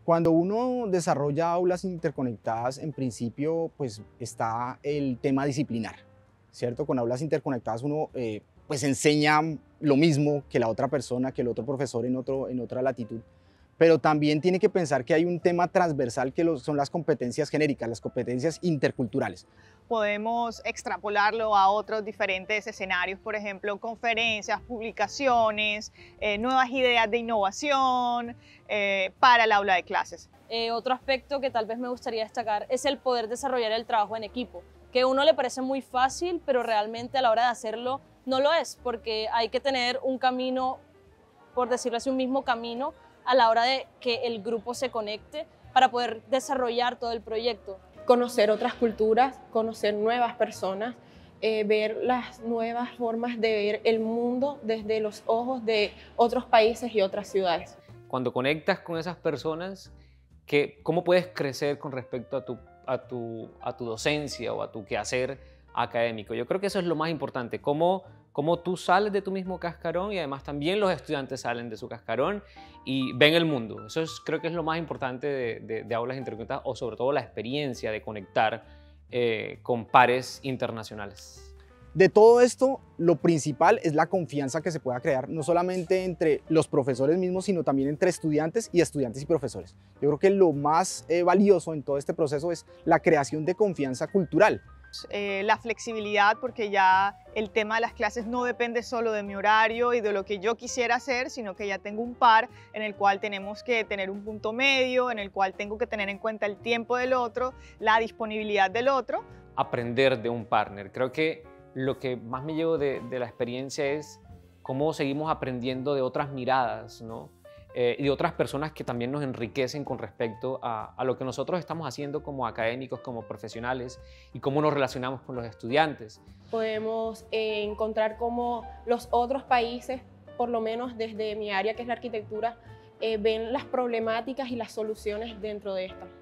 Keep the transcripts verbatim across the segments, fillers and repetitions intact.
Cuando uno desarrolla aulas interconectadas, en principio, pues está el tema disciplinar, ¿cierto? Con aulas interconectadas uno eh, pues enseña lo mismo que la otra persona, que el otro profesor en, otro, en otra latitud, pero también tiene que pensar que hay un tema transversal que lo, son las competencias genéricas, las competencias interculturales. Podemos extrapolarlo a otros diferentes escenarios, por ejemplo, conferencias, publicaciones, eh, nuevas ideas de innovación eh, para el aula de clases. Eh, otro aspecto que tal vez me gustaría destacar es el poder desarrollar el trabajo en equipo, que a uno le parece muy fácil, pero realmente a la hora de hacerlo no lo es, porque hay que tener un camino, por decirlo así, un mismo camino a la hora de que el grupo se conecte para poder desarrollar todo el proyecto. Conocer otras culturas, conocer nuevas personas, eh, ver las nuevas formas de ver el mundo desde los ojos de otros países y otras ciudades. Cuando conectas con esas personas, que, ¿cómo puedes crecer con respecto a tu, a, tu, a tu docencia o a tu quehacer académico? Yo creo que eso es lo más importante, cómo, cómo tú sales de tu mismo cascarón y además también los estudiantes salen de su cascarón y ven el mundo. Eso es, creo que es lo más importante de, de, de aulas interconectadas, o sobre todo la experiencia de conectar eh, con pares internacionales. De todo esto, lo principal es la confianza que se pueda crear, no solamente entre los profesores mismos, sino también entre estudiantes y estudiantes y profesores. Yo creo que lo más eh, valioso en todo este proceso es la creación de confianza cultural. Eh, la flexibilidad, porque ya el tema de las clases no depende solo de mi horario y de lo que yo quisiera hacer, sino que ya tengo un par en el cual tenemos que tener un punto medio, en el cual tengo que tener en cuenta el tiempo del otro, la disponibilidad del otro. Aprender de un partner. Creo que lo que más me llevo de, de la experiencia es cómo seguimos aprendiendo de otras miradas, ¿no? Eh, y de otras personas que también nos enriquecen con respecto a, a lo que nosotros estamos haciendo como académicos, como profesionales, y cómo nos relacionamos con los estudiantes. Podemos eh, encontrar cómo los otros países, por lo menos desde mi área que es la arquitectura, eh, ven las problemáticas y las soluciones dentro de esta.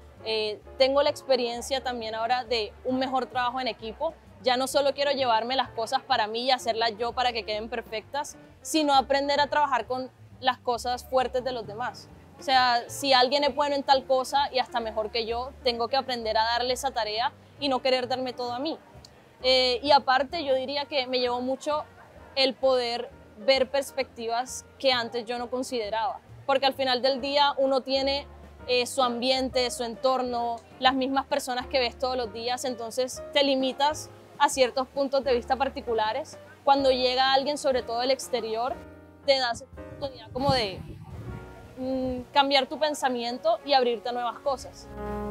Eh, tengo la experiencia también ahora de un mejor trabajo en equipo. Ya no solo quiero llevarme las cosas para mí y hacerlas yo para que queden perfectas, sino aprender a trabajar con las cosas fuertes de los demás. O sea, si alguien es bueno en tal cosa y hasta mejor que yo, tengo que aprender a darle esa tarea y no querer darme todo a mí. Eh, y aparte, yo diría que me llevó mucho el poder ver perspectivas que antes yo no consideraba. Porque al final del día uno tiene eh, su ambiente, su entorno, las mismas personas que ves todos los días, entonces te limitas a ciertos puntos de vista particulares. Cuando llega alguien, sobre todo del exterior, te das la oportunidad como de mm, cambiar tu pensamiento y abrirte a nuevas cosas.